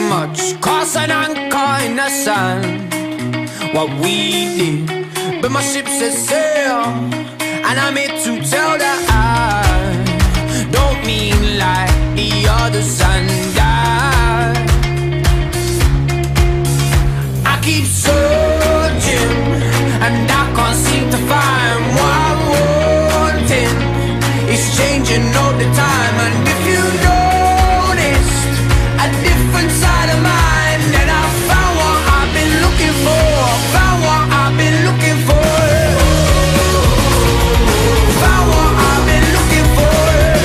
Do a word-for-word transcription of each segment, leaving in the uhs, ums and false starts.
much. Cast an anchor in the sand, what we did. But my ship says sail, and I'm here to tell that I don't mean like the others and I I keep searching, and I can't seem to find what I'm wanting. It's changing all the time, and if you noticed a different side of mine, then I found what I've been looking for. Found what I've been looking for. Found what I've been looking for.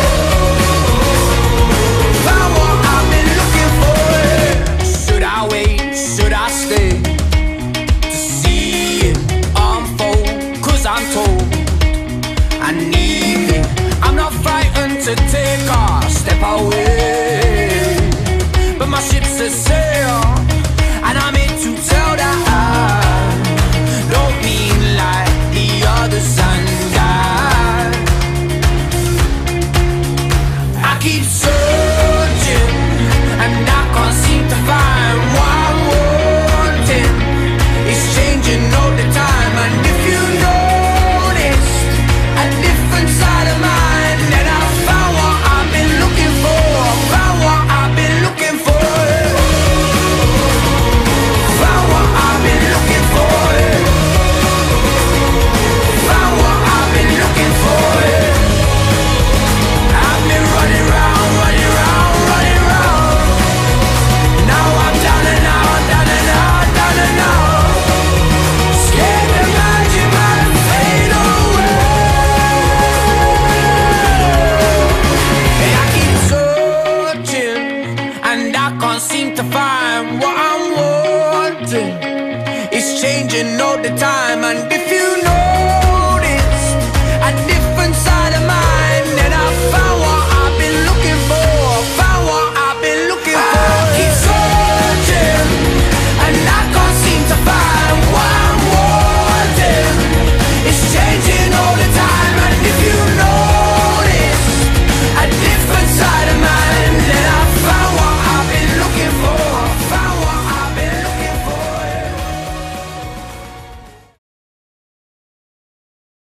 Found what I've been looking for. Should I wait? Should I stay to see it unfold? 'Cause I'm told I need it. I'm not frightened to take a step away, but my ship's a sail, and I'm here to tell that I don't mean like the others and I I keep searching.